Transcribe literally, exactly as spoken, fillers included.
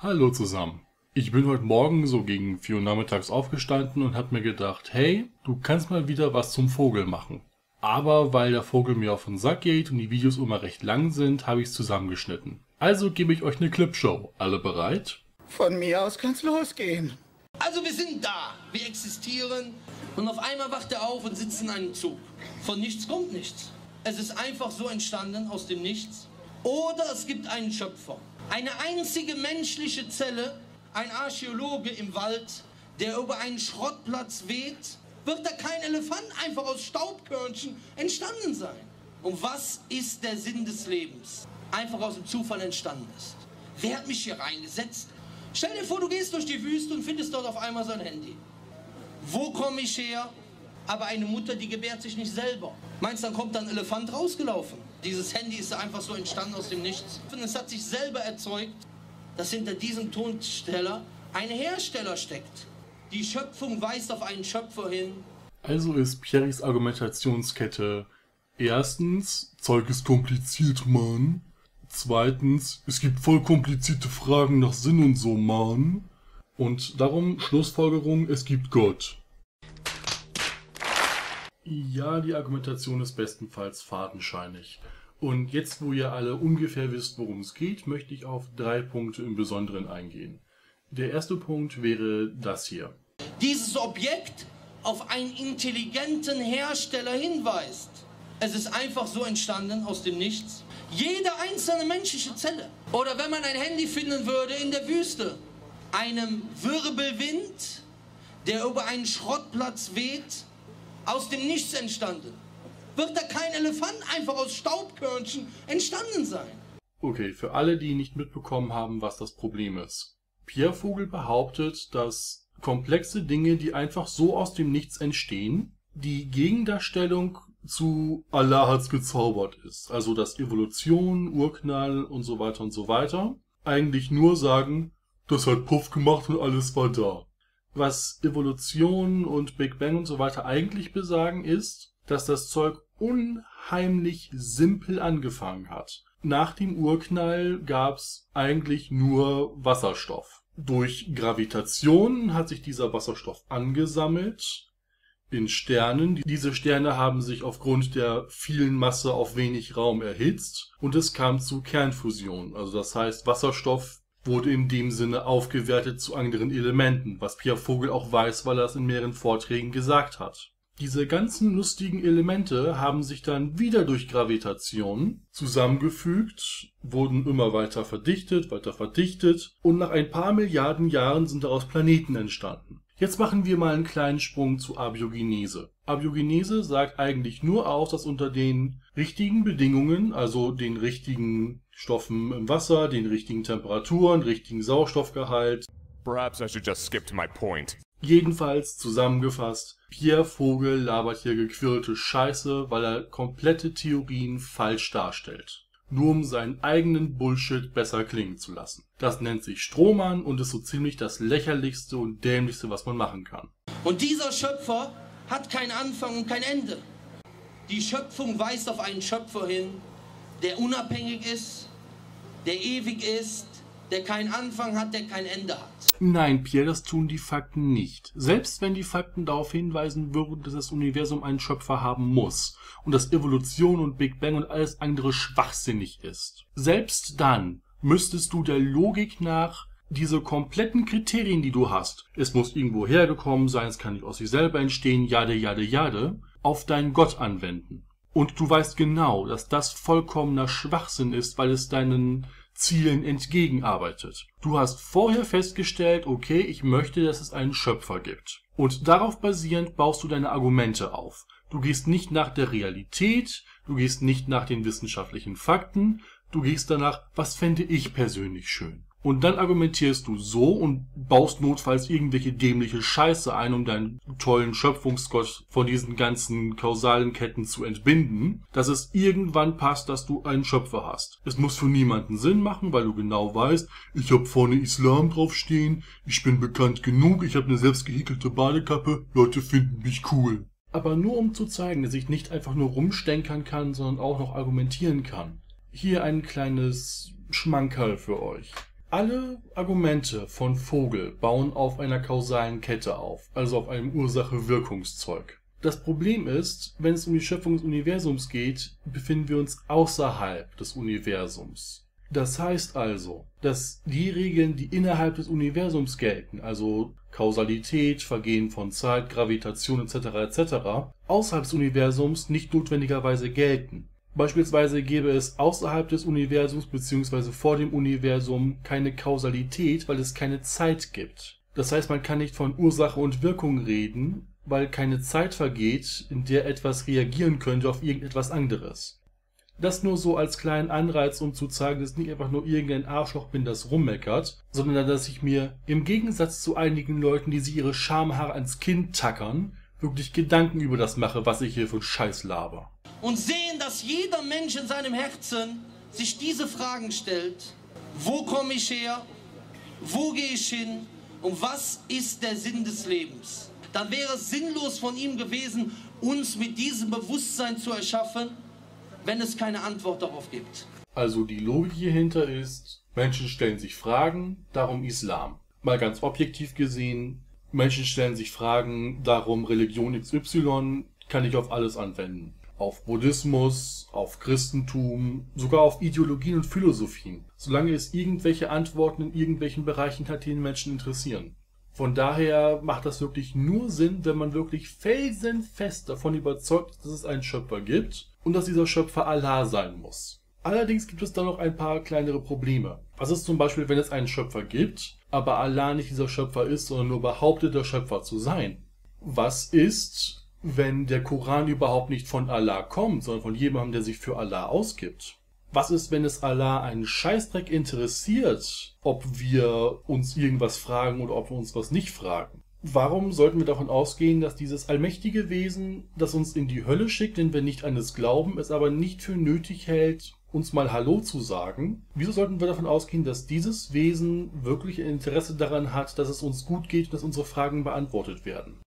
Hallo zusammen. Ich bin heute Morgen so gegen vier Uhr nachmittags aufgestanden und habe mir gedacht, hey, du kannst mal wieder was zum Vogel machen. Aber weil der Vogel mir auf den Sack geht und die Videos immer recht lang sind, habe ich es zusammengeschnitten. Also gebe ich euch eine Clipshow. Alle bereit? Von mir aus kann's losgehen. Also wir sind da, wir existieren und auf einmal wacht er auf und sitzt in einem Zug. Von nichts kommt nichts. Es ist einfach so entstanden aus dem Nichts. Oder es gibt einen Schöpfer. Eine einzige menschliche Zelle, ein Archäologe im Wald, der über einen Schrottplatz weht, wird da kein Elefant einfach aus Staubkörnchen entstanden sein. Und was ist der Sinn des Lebens? Einfach aus dem Zufall entstanden ist. Wer hat mich hier reingesetzt? Stell dir vor, du gehst durch die Wüste und findest dort auf einmal sein Handy. Wo komme ich her? Aber eine Mutter, die gebärt sich nicht selber. Meinst du, dann kommt da ein Elefant rausgelaufen? Dieses Handy ist einfach so entstanden aus dem Nichts. Und es hat sich selber erzeugt, dass hinter diesem Tonsteller ein Hersteller steckt. Die Schöpfung weist auf einen Schöpfer hin. Also ist Pieris Argumentationskette: erstens, Zeug ist kompliziert, Mann. Zweitens, es gibt voll komplizierte Fragen nach Sinn und so, Mann. Und darum Schlussfolgerung, es gibt Gott. Ja, die Argumentation ist bestenfalls fadenscheinig. Und jetzt, wo ihr alle ungefähr wisst, worum es geht, möchte ich auf drei Punkte im Besonderen eingehen. Der erste Punkt wäre das hier. Dieses Objekt auf einen intelligenten Hersteller hinweist. Es ist einfach so entstanden aus dem Nichts. Jede einzelne menschliche Zelle. Oder wenn man ein Handy finden würde in der Wüste. Einem Wirbelwind, der über einen Schrottplatz weht, aus dem Nichts entstanden. Wird da kein Elefant einfach aus Staubkörnchen entstanden sein? Okay, für alle, die nicht mitbekommen haben, was das Problem ist. Pierre Vogel behauptet, dass komplexe Dinge, die einfach so aus dem Nichts entstehen, die Gegendarstellung zu Allah hat's gezaubert ist. Also dass Evolution, Urknall und so weiter und so weiter eigentlich nur sagen, das hat Puff gemacht und alles war da. Was Evolution und Big Bang und so weiter eigentlich besagen ist, dass das Zeug unheimlich simpel angefangen hat. Nach dem Urknall gab's eigentlich nur Wasserstoff. Durch Gravitation hat sich dieser Wasserstoff angesammelt in Sternen. Diese Sterne haben sich aufgrund der vielen Masse auf wenig Raum erhitzt und es kam zu Kernfusion. Also das heißt, Wasserstoff wurde in dem Sinne aufgewertet zu anderen Elementen, was Pierre Vogel auch weiß, weil er es in mehreren Vorträgen gesagt hat. Diese ganzen lustigen Elemente haben sich dann wieder durch Gravitation zusammengefügt, wurden immer weiter verdichtet, weiter verdichtet und nach ein paar Milliarden Jahren sind daraus Planeten entstanden. Jetzt machen wir mal einen kleinen Sprung zu Abiogenese. Abiogenese sagt eigentlich nur aus, dass unter den richtigen Bedingungen, also den richtigen Stoffen im Wasser, den richtigen Temperaturen, richtigen Sauerstoffgehalt. Perhaps I should just skip to my point. Jedenfalls zusammengefasst, Pierre Vogel labert hier gequirlte Scheiße, weil er komplette Theorien falsch darstellt. Nur um seinen eigenen Bullshit besser klingen zu lassen. Das nennt sich Strohmann und ist so ziemlich das lächerlichste und dämlichste, was man machen kann. Und dieser Schöpfer hat keinen Anfang und kein Ende. Die Schöpfung weist auf einen Schöpfer hin, der unabhängig ist, der ewig ist, der keinen Anfang hat, der kein Ende hat. Nein, Pierre, das tun die Fakten nicht. Selbst wenn die Fakten darauf hinweisen würden, dass das Universum einen Schöpfer haben muss und dass Evolution und Big Bang und alles andere schwachsinnig ist. Selbst dann müsstest du der Logik nach diese kompletten Kriterien, die du hast, es muss irgendwo hergekommen sein, es kann nicht aus sich selber entstehen, jade, jade, jade, auf deinen Gott anwenden. Und du weißt genau, dass das vollkommener Schwachsinn ist, weil es deinen Zielen entgegenarbeitet. Du hast vorher festgestellt, okay, ich möchte, dass es einen Schöpfer gibt. Und darauf basierend baust du deine Argumente auf. Du gehst nicht nach der Realität, du gehst nicht nach den wissenschaftlichen Fakten, du gehst danach, was fände ich persönlich schön. Und dann argumentierst du so und baust notfalls irgendwelche dämliche Scheiße ein, um deinen tollen Schöpfungsgott von diesen ganzen kausalen Ketten zu entbinden, dass es irgendwann passt, dass du einen Schöpfer hast. Es muss für niemanden Sinn machen, weil du genau weißt, ich habe vorne Islam draufstehen, ich bin bekannt genug, ich habe eine selbst gehäkelte Badekappe, Leute finden mich cool. Aber nur um zu zeigen, dass ich nicht einfach nur rumstenkern kann, sondern auch noch argumentieren kann. Hier ein kleines Schmankerl für euch. Alle Argumente von Vogel bauen auf einer kausalen Kette auf, also auf einem Ursache-Wirkungszeug. Das Problem ist, wenn es um die Schöpfung des Universums geht, befinden wir uns außerhalb des Universums. Das heißt also, dass die Regeln, die innerhalb des Universums gelten, also Kausalität, Vergehen von Zeit, Gravitation et cetera et cetera, außerhalb des Universums nicht notwendigerweise gelten. Beispielsweise gäbe es außerhalb des Universums bzw. vor dem Universum keine Kausalität, weil es keine Zeit gibt. Das heißt, man kann nicht von Ursache und Wirkung reden, weil keine Zeit vergeht, in der etwas reagieren könnte auf irgendetwas anderes. Das nur so als kleinen Anreiz, um zu zeigen, dass ich nicht einfach nur irgendein Arschloch bin, das rummeckert, sondern dass ich mir im Gegensatz zu einigen Leuten, die sich ihre Schamhaare ans Kinn tackern, wirklich Gedanken über das mache, was ich hier für Scheiß laber. Und sehen, dass jeder Mensch in seinem Herzen sich diese Fragen stellt. Wo komme ich her? Wo gehe ich hin? Und was ist der Sinn des Lebens? Dann wäre es sinnlos von ihm gewesen, uns mit diesem Bewusstsein zu erschaffen, wenn es keine Antwort darauf gibt. Also die Logik hierhinter ist, Menschen stellen sich Fragen, darum Islam. Mal ganz objektiv gesehen, Menschen stellen sich Fragen, darum Religion X Y, kann ich auf alles anwenden. Auf Buddhismus, auf Christentum, sogar auf Ideologien und Philosophien. Solange es irgendwelche Antworten in irgendwelchen Bereichen hat, die den Menschen interessieren. Von daher macht das wirklich nur Sinn, wenn man wirklich felsenfest davon überzeugt ist, dass es einen Schöpfer gibt und dass dieser Schöpfer Allah sein muss. Allerdings gibt es da noch ein paar kleinere Probleme. Was ist zum Beispiel, wenn es einen Schöpfer gibt, aber Allah nicht dieser Schöpfer ist, sondern nur behauptet, der Schöpfer zu sein? Was ist, wenn der Koran überhaupt nicht von Allah kommt, sondern von jemandem, der sich für Allah ausgibt? Was ist, wenn es Allah einen Scheißdreck interessiert, ob wir uns irgendwas fragen oder ob wir uns was nicht fragen? Warum sollten wir davon ausgehen, dass dieses allmächtige Wesen, das uns in die Hölle schickt, wenn wir nicht an es glauben, es aber nicht für nötig hält, uns mal Hallo zu sagen? Wieso sollten wir davon ausgehen, dass dieses Wesen wirklich ein Interesse daran hat, dass es uns gut geht und dass unsere Fragen beantwortet werden?